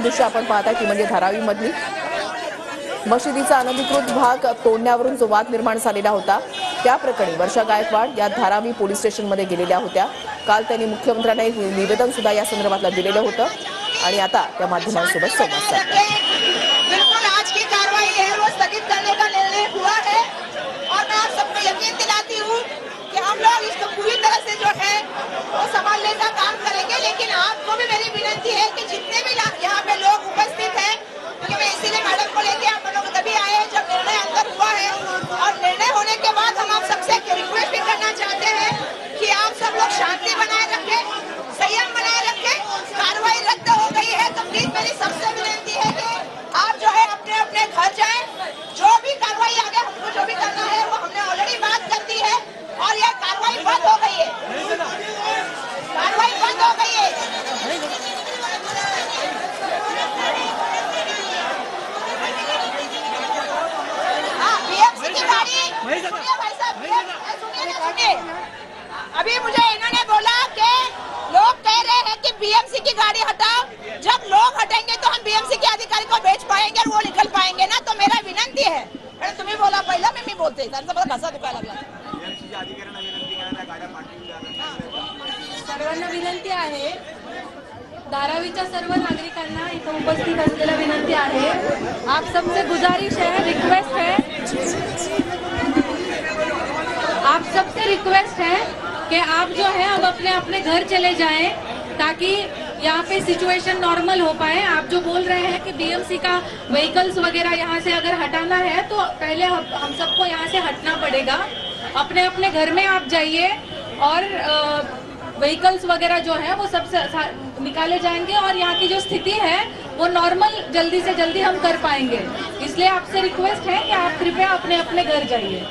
दृश्य आपण पाहताय ती म्हणजे धारावी मधली मशिदीचा अनधिकृत भाग तोडण्यावरून जो वाद निर्माण झालेला होता त्या प्रकरणी वर्षा गायकवाड या धारावी पोलीस स्टेशनमध्ये गेलेल्या होत्या। काल त्यांनी मुख्यमंत्र्यांना एक निवेदन सुद्धा या संदर्भातलं दिलेलं होतं आणि आता त्या माध्यमांसोबत संवाद साधला। बिल्कुल आज की कार्रवाई है वो स्थगित करने का निर्णय हुआ है और मैं आप सबको यकीन दिलाती हूँ कि हम लोग इसको पूरी तरह से जो है वो संभालने का काम करेंगे। लेकिन आपको भी मेरी विनती है कि जितने भी यहाँ पे लोग उपस्थित हैं, क्योंकि मैं इसीलिए मैडम को लेके आप लोग तभी आए जब निर्णय अंदर हुआ है और निर्णय होने के बाद हम आप सबसे रिक्वेस्ट भी करना चाहते हैं कि आप सब लोग शांति बनाए रखें, संयम बनाए रखें। कार्रवाई रद्द हो गई है तो प्लीज मेरी सबसे विनती है कि आप जो है अपने अपने घर जाएं। जो भी कार्रवाई आगे हमको जो भी करना है वो हमने ऑलरेडी बात कर दी है और यह कार्रवाई बंद हो गई है, कार्रवाई बंद हो गई है। हाँ, बीएमसी की गाड़ी सुनिए भाई साहब, सुनिए। अभी मुझे इन्होंने बोला कि लोग कह रहे हैं कि बीएमसी की गाड़ी हटाओ, जब लोग हटेंगे तो हम बीएमसी के अधिकारी को भेज पाएंगे और वो निकल पाएंगे ना। तो मेरा विनंती है, तुम्ही बोला पहिला मी बोलते, त्यांचा मला घसा दुखायला लागला। सर्वांना विनंती आहे, धारावीच्या सर्व नागरिकांना इथं उपस्थित असलेला विनंती आहे, आप सबसे गुजारिश है, रिक्वेस्ट है, आप सबसे रिक्वेस्ट है कि आप जो है अब अपने अपने घर चले जाएं ताकि यहाँ पे सिचुएशन नॉर्मल हो पाए। आप जो बोल रहे हैं कि बीएमसी का व्हीकल्स वगैरह यहाँ से अगर हटाना है तो पहले हम सबको यहाँ से हटना पड़ेगा। अपने अपने घर में आप जाइए और व्हीकल्स वगैरह जो है वो सब निकाले जाएंगे और यहाँ की जो स्थिति है वो नॉर्मल जल्दी से जल्दी हम कर पाएंगे। इसलिए आपसे रिक्वेस्ट है कि आप कृपया अपने अपने घर जाइए।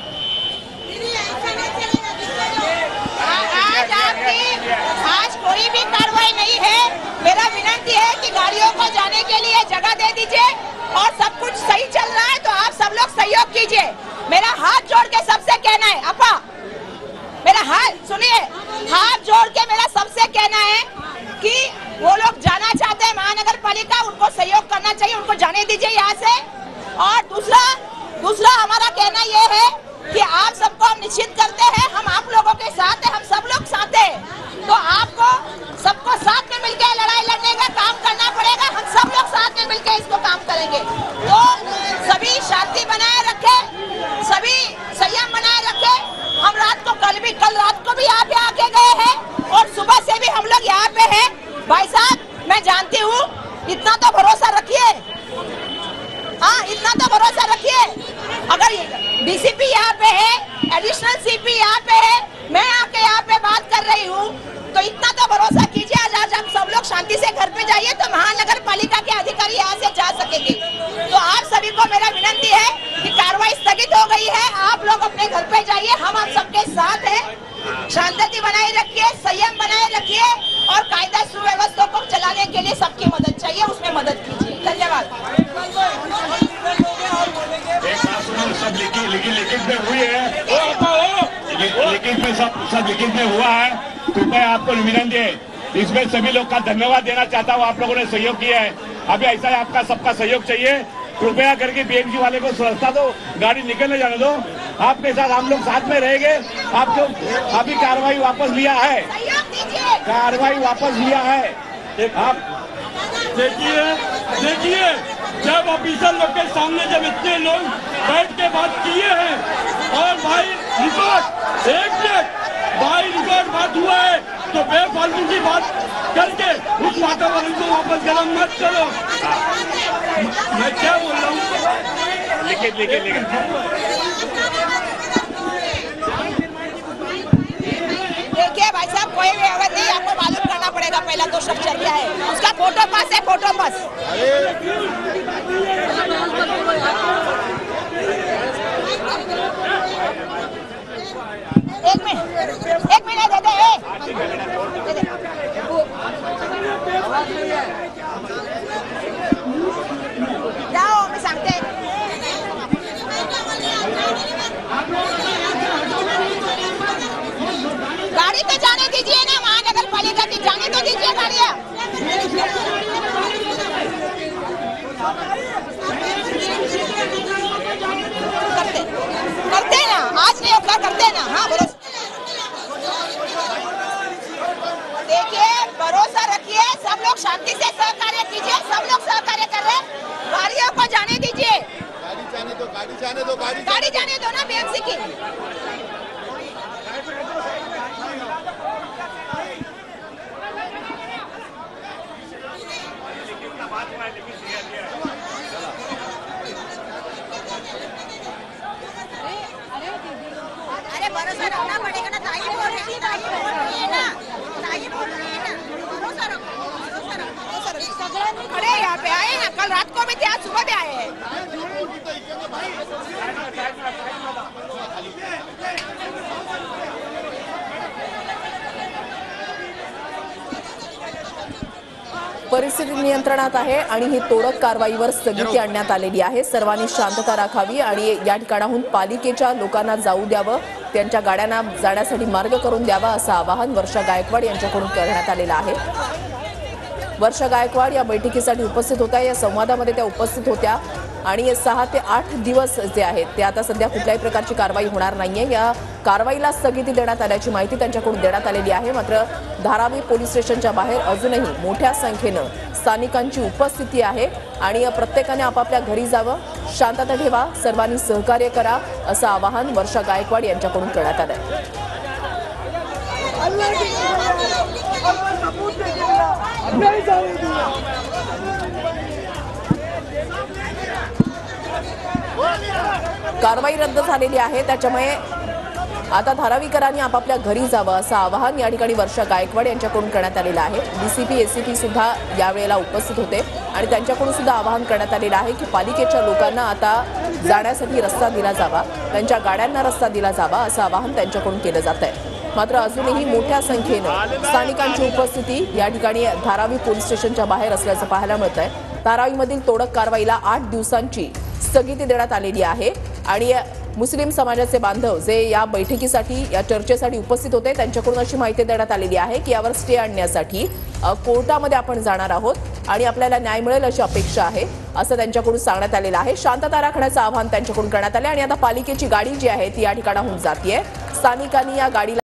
आज कोई भी कार्रवाई नहीं है। मेरा विनंती है कि गाड़ियों को जाने के लिए जगह दे दीजिए और सब कुछ सही चल रहा है तो आप सब लोग सहयोग कीजिए। मेरा हाथ जोड़ के सबसे कहना है, अपा मेरा हाथ सुनिए, हाथ जोड़ के मेरा सबसे कहना है कि वो लोग जाना चाहते हैं महानगर पालिका, उनको सहयोग करना चाहिए, उनको जाने दीजिए यहाँ से। और दूसरा हमारा कहना ये है कि आप सबको हम निश्चित करते हैं, हम आप लोगों के साथ हैं, हम सब लोग साथ हैं, तो आपको सबको साथ में मिलकर लड़ाई लड़ने का काम करना पड़ेगा। हम सब लोग साथ में मिलकर इसको काम करेंगे। तो सभी शांति बनाए रखें, सभी संयम बनाए रखें। हम कल रात को भी यहाँ पे आके गए हैं और सुबह से भी हम लोग यहाँ पे हैं। भाई साहब मैं जानती हूँ, इतना तो भरोसा रखिए, हाँ इतना तो भरोसा रखिए। अगर डीसीपी यहाँ पे है, एडिशनल सीपी यहाँ पे है, मैं आके यहाँ पे बात कर रही हूँ, तो इतना तो भरोसा कीजिए। आज हम सब लोग शांति से घर पे जाइए तो महानगर पालिका के अधिकारी यहाँ से जा सकेंगे। तो आप सभी को मेरा विनंती है कि कार्रवाई स्थगित हो गई है, आप लोग अपने घर पे जाइए, हम आप सबके साथ हैं। शांति बनाए रखिए, संयम बनाए रखिए और कायदा सुव्यवस्था को चलाने के लिए सबकी मदद चाहिए, उसमें मदद कीजिए। धन्यवाद। सब लिखित में हुई है, लिखित में सब लिखित में हुआ है। कृपया आपको विनंती है, इसमें सभी लोग का धन्यवाद देना चाहता हूँ, आप लोगों ने सहयोग किया है। अभी ऐसा है, आपका सबका सहयोग चाहिए। कृपया करके बीएमसी वाले को सुरक्षा दो, गाड़ी निकलने जाने दो, आपके साथ हम लोग साथ में रहेंगे। आप जो अभी कार्रवाई वापस लिया है, कार्रवाई वापस लिया है, आप देखिए जब ऑफिसर लोग के सामने जब इतने लोग बैठ के बात किए हैं और भाई रिकॉर्ड एक मिनट भाई रिकॉर्ड बात हुआ है तो बेफालतू की बात करके उस वातावरण को वापस गरम मत करो। मैं क्या बोल रहा हूँ, लिखित देखिए भाई साहब, कोई भी अवैध नहीं, आपको मालूम करना पड़ेगा। पहला तो स्ट्रक्चर क्या है, उसका फोटो पास है, फोटो पास। एक मिनट दे दे। जाओ, मैं सांगते। गाड़ी तो जाने दीजिए ना, महानगर पालिका की जाने तो दीजिए गाड़ियाँ। करते ना, आज नहीं होगा, करते ना। हाँ बोलो। देखिए, भरोसा रखिए, सब लोग शांति से सहकार्य कीजिए, सब लोग सहकार्य कर रहे हैं, गाड़ियों को जाने दीजिए। गाड़ी जाने दो ना बीएमसी की। अरे भरोसा रखना पड़ेगा ना, ताई बोल रही है ना, भरोसा रखो। खड़े यहाँ पे आए ना, कल रात को भी थे, आज सुबह भी आए हैं। परिस्थिती नियंत्रणात आहे आणि ही तोडक कारवाईवर स्थगिती आणण्यात आलेली आहे। सर्वांनी शांतता राखावी आणि या ठिकाणाहून पालिकेच्या लोकांना जाऊ द्यावं, त्यांच्या गाड्यांना जाण्यासाठी मार्ग करून द्यावा असं आवाहन वर्षा गायकवाड यांच्याकडून करण्यात आलेलं आहे। वर्षा गायकवाड या बैठकीसाठी उपस्थित होत्या, या संवादामध्ये त्या उपस्थित होत्या आणि 6 ते 8 दिवस जे आहेत ते आता सध्या कुठल्याही प्रकारची कारवाई होणार नाहीये। या कारवाईला स्थगिती देण्यात आल्याची माहिती त्यांच्याकडून देण्यात आलेली आहे। मात्र धारावी पोलीस स्टेशनच्या बाहेर अजूनही मोठ्या संख्येनं स्थानिकांची उपस्थिती आहे आणि प्रत्येकाने आपापल्या घरी जावं, शांतता ठेवा, सर्वांनी सहकार्य करा असं आवाहन वर्षा गायकवाड यांच्याकडून करण्यात आलं आहे। कारवाई रद्द झालेली आहे, त्याच्यामुळे आता धारावीकरांनी आपापल्या घरी जावं असं आवाहन या ठिकाणी वर्षा गायकवाड यांच्याकडून करण्यात आलेलं आहे। डीसीपी एसीपी सुद्धा यावेळेला उपस्थित होते आणि त्यांच्याकडून सुद्धा आवाहन करण्यात आलेलं आहे की पालिकेच्या लोकांना आता जाण्यासाठी रस्ता दिला जावा, त्यांच्या गाड्यांना रस्ता दिला जावा असं आवाहन त्यांच्याकडून केलं जात आहे। मात्र अजूनही मोठ्या संख्येनं स्थानिकांची उपस्थिती या ठिकाणी धारावी पोलीस स्टेशनच्या बाहेर असल्याचं पाहायला मिळत आहे। धारावीमधील तोडक कारवाईला 8 दिवसांची स्थगिती देण्यात आलेली आहे आणि मुस्लिम समाजाचे बांधव जे या बैठकीसाठी या चर्चेसाठी उपस्थित होते त्यांच्याकडून अशी माहिती देण्यात आलेली आहे की यावर स्टे आणण्यासाठी कोर्टामध्ये आपण जाणार आहोत आणि आपल्याला न्याय मिळेल अशी अपेक्षा आहे असं त्यांच्याकडून सांगण्यात आलेलं आहे। शांतता राखण्याचं आवाहन त्यांच्याकडून करण्यात आले आणि आता पालिकेची गाडी जी आहे ती या ठिकाणाहून जातीये। स्थानिकांनी या गाडीला